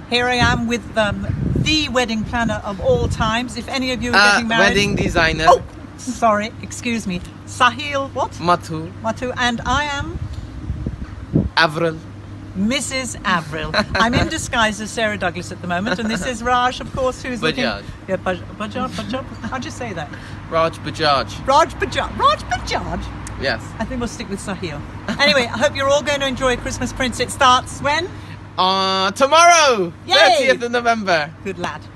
Here I am with the wedding planner of all times. If any of you are getting married... Wedding designer. Oh, sorry, excuse me. Sahil, what? Mathu. Mathu, and I am... Avril. Mrs. Avril. I'm in disguise as Sarah Douglas at the moment, and this is Raj, of course, who's looking... Bajaj. Yeah, Bajaj. How'd you say that? Raj Bajaj. Raj Bajaj. Raj Bajaj? Yes. I think we'll stick with Sahil. Anyway, I hope you're all going to enjoy Christmas Prince. It starts when? Tomorrow! Yay! 30th of November. Good lad.